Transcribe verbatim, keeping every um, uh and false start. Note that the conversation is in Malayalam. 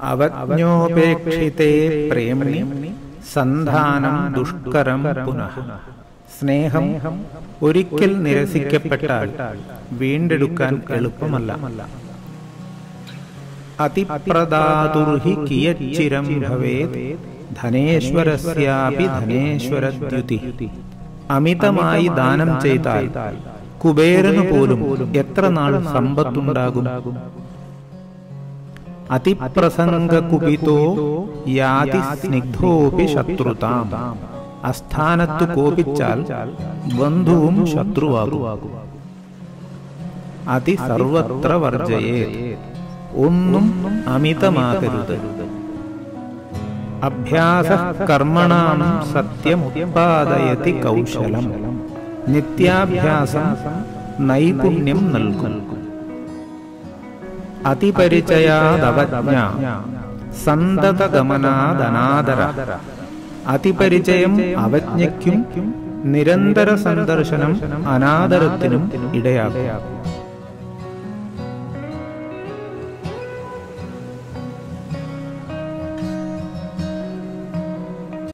അവജ്ഞോപേക്ഷിതേ പ്രേംണി സന്ധാനം ദുഷ്കരം പുനഃ. സ്നേഹം ഒരിക്കൽ നിരസിക്കപ്പെട്ടാൽ വീണ്ടെടുക്കാൻ എളുപ്പമല്ല. അതിപ്രദാതുർഹി കിയച്ചിരം ഭവേത് ധനേശ്വരസ്യാപി ധനേശ്വരദ്യുതി. അമിതമായി ദാനം ചെയ്താൽ കുബേരനു പോലും എത്ര നാൾ സമ്പത്തുണ്ടാകും. അതിപ്രസംഗകുപിതോ യാതി സ്നിഗ്ധോപി ശത്രുതാം. അസ്ഥാനത്ത് കോപിച്ചാൽ ബന്ധുവും ശത്രുവാകും. അതി സർവത്ര വർജയേത്. ഒന്നും അമിതമാകരുത്. അഭ്യാസഃ കർമ്മണാം സത്യമുത്പാദയതി കൗശലം. നിത്യാഭ്യാസം നൈപുണ്യം നൽകും. അതിപരിചയാദവജ്ഞ സന്തതഗമനാദനാദര. അതിപരിചയം അവജ്ഞയ്ക്കും നിരന്തര സന്ദർശനം അനാദരത്തിനും ഇടയാകും.